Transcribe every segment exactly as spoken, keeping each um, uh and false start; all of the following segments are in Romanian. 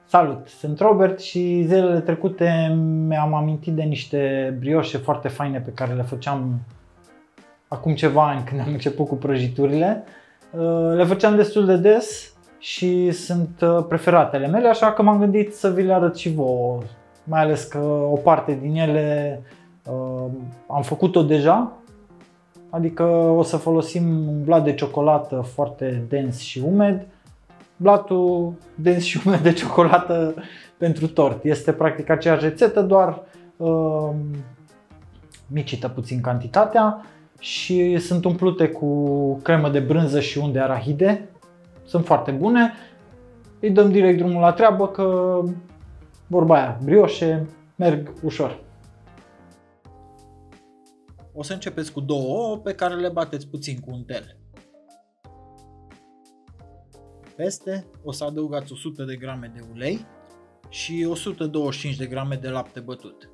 Salut, sunt Robert și zilele trecute mi-am amintit de niște brioșe foarte faine pe care le făceam acum ceva ani când am început cu prăjiturile. Le făceam destul de des și sunt preferatele mele, așa că m-am gândit să vi le arăt și vouă, mai ales că o parte din ele am făcut-o deja. Adică o să folosim un blat de ciocolată foarte dens și umed. Blatul dens și umed de ciocolată pentru tort. Este practic aceeași rețetă, doar uh, micită puțin cantitatea și sunt umplute cu cremă de brânză și unde arahide. Sunt foarte bune. Îi dăm direct drumul la treabă că vorba aia, brioșe merg ușor. O să începeți cu două ouă pe care le bateți puțin cu untel. Peste o să adăugați o sută de grame de ulei și o sută douăzeci și cinci de grame de lapte bătut.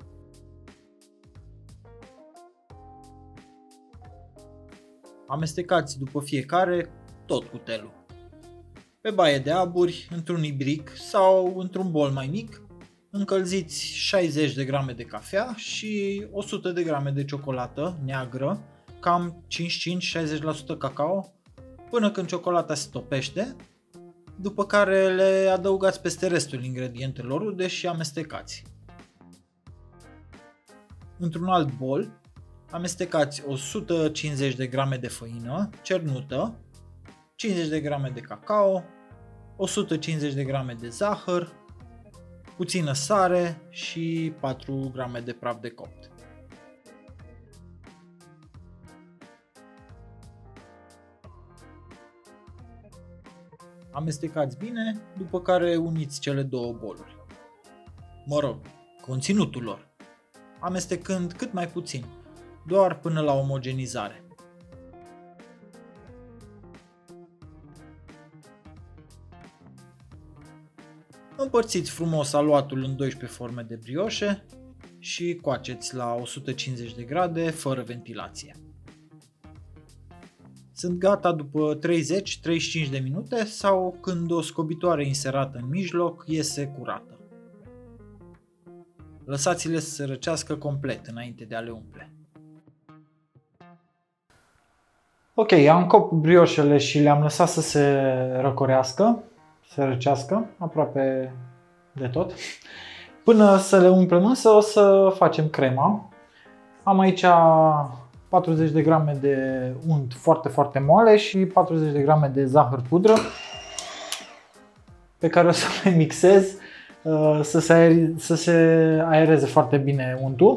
Amestecați după fiecare tot cu telul. Pe baie de aburi, într-un ibric sau într-un bol mai mic, încălziți șaizeci de grame de cafea și o sută de grame de ciocolată neagră, cam cincizeci și cinci - șaizeci la sută cacao, până când ciocolata se topește, după care le adăugați peste restul ingredientelor rude și amestecați. Într-un alt bol, amestecați o sută cincizeci de grame de făină cernută, cincizeci de grame de cacao, o sută cincizeci de grame de zahăr, puțină sare și patru grame de praf de copt. Amestecați bine, după care uniți cele două boluri. Mă rog, conținutul lor, amestecând cât mai puțin, doar până la omogenizare. Împărțiți frumos aluatul în doisprezece forme de brioșe și coaceți la o sută cincizeci de grade fără ventilație. Sunt gata după treizeci - treizeci și cinci de minute sau când o scobitoare inserată în mijloc iese curată. Lăsați-le să se răcească complet înainte de a le umple. Ok, am copt brioșele și le-am lăsat să se răcorească, să se răcească aproape de tot. Până să le umplem însă o să facem crema. Am aici patruzeci de grame de unt foarte, foarte moale și patruzeci de grame de zahăr pudră pe care o să le mixez să se, aer, să se aereze foarte bine untul.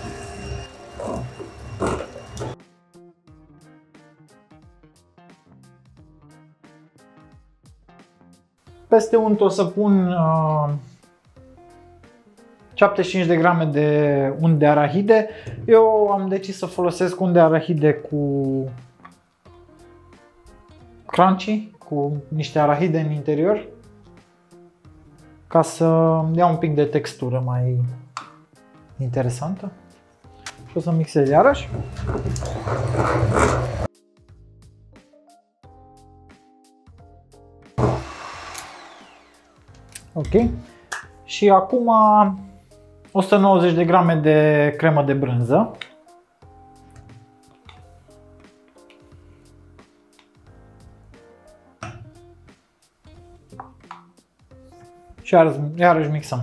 Peste unt o să pun uh, șaptezeci și cinci de grame de unt de arahide. Eu am decis să folosesc unt de arahide cu crunchy, cu niște arahide în interior, ca să ia un pic de textură mai interesantă. Și o să mixez iarăși. Ok. Și acum o sută nouăzeci de grame de cremă de brânză. Și iarăși, iarăși mixăm.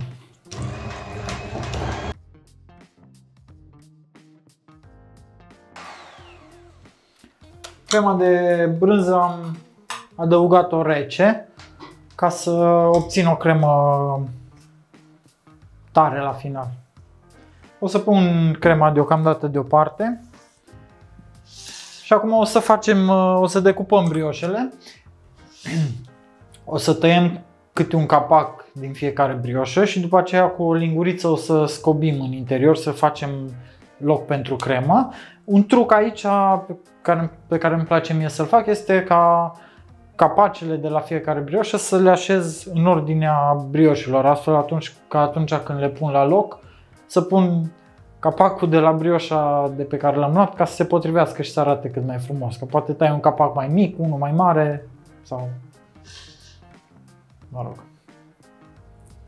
Crema de brânză am adăugat-o rece ca să obțin o cremă tare la final. O să pun crema deocamdată deoparte. Și acum o să facem, o să decupăm brioșele. O să tăiem câte un capac din fiecare brioșă și după aceea cu o linguriță o să scobim în interior să facem loc pentru cremă. Un truc aici pe care, pe care îmi place mie să-l fac este ca capacele de la fiecare brioșă să le așez în ordinea brioșilor, astfel atunci, ca atunci când le pun la loc să pun capacul de la brioșa de pe care l-am luat ca să se potrivească și să arate cât mai frumos. Că poate tai un capac mai mic, unul mai mare sau... mă rog.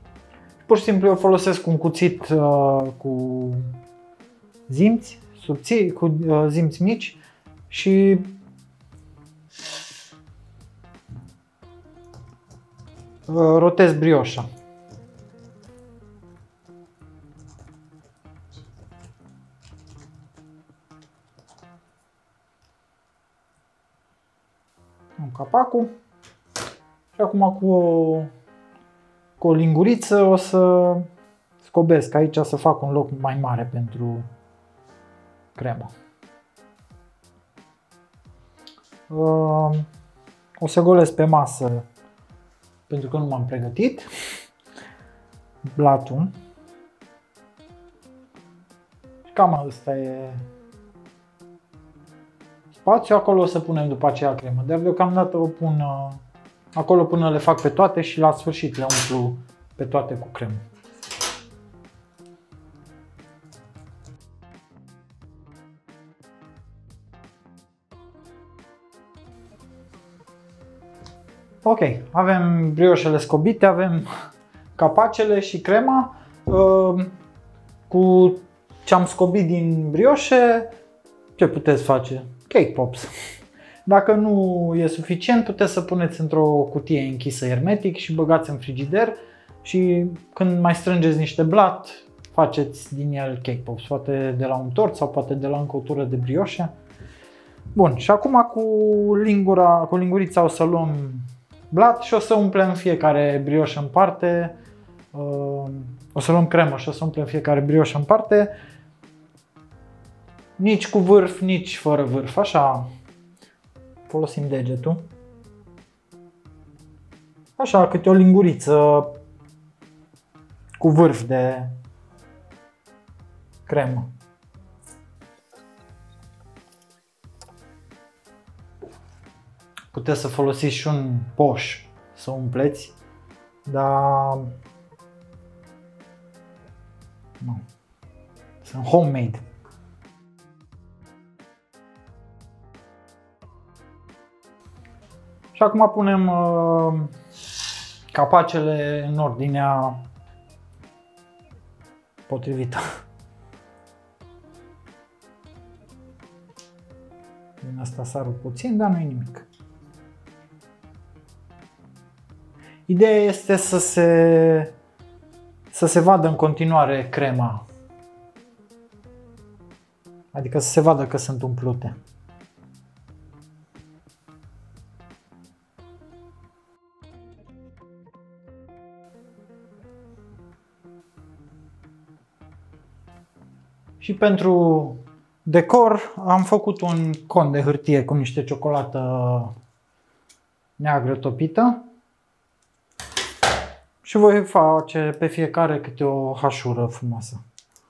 Pur și simplu eu folosesc un cuțit uh, cu zimți subțiri, cu uh, zimți mici și uh, rotez brioșa. Am capacul și acum cu o, cu o linguriță o să scobesc aici, să fac un loc mai mare pentru cremă. O să golesc pe masă, pentru că nu m-am pregătit, blatul. Și cam ăsta e spațiu, acolo o să punem după aceea cremă, dar deocamdată o pun acolo până le fac pe toate și la sfârșit le umplu pe toate cu cremă. Ok, avem brioșele scobite, avem capacele și crema. Cu ce am scobit din brioșe, ce puteți face? Cake pops. Dacă nu e suficient, puteți să puneți într-o cutie închisă hermetic și băgați în frigider și când mai strângeți niște blat, faceți din el cake pops, poate de la un tort sau poate de la încă o tură de brioșe. Bun, și acum cu lingura, cu lingurița o să luăm blat și o să umplem fiecare brioșă în parte. O să luăm cremă și o să umplem fiecare brioșă în parte. Nici cu vârf, nici fără vârf, așa. Folosim degetul. Așa, câte o linguriță cu vârf de cremă. Puteți să folosiți și un poș să umpleți, dar nu, sunt homemade. Și acum punem uh, capacele în ordinea potrivită. Din asta sarul puțin, dar nu e nimic. Ideea este să se, să se vadă în continuare crema. Adică să se vadă că sunt umplute. Și pentru decor am făcut un con de hârtie cu niște ciocolată neagră topită. Și voi face pe fiecare câte o hașură frumoasă.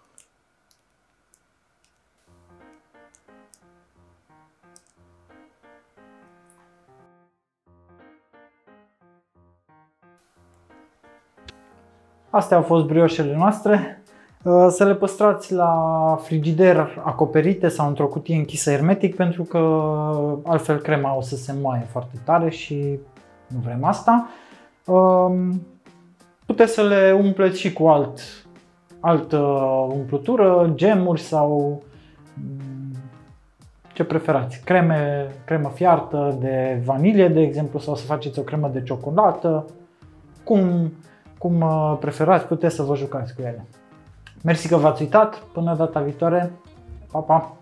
Astea au fost brioșele noastre. Să le păstrați la frigider acoperite sau într-o cutie închisă hermetic, pentru că altfel crema o să se moaie foarte tare și nu vrem asta. Puteți să le umpleți și cu alt, altă umplutură, gemuri sau ce preferați. Creme, cremă fiartă de vanilie, de exemplu, sau să faceți o cremă de ciocolată. Cum, cum preferați, puteți să vă jucați cu ele. Mersi că v-ați uitat. Până data viitoare. Pa, pa!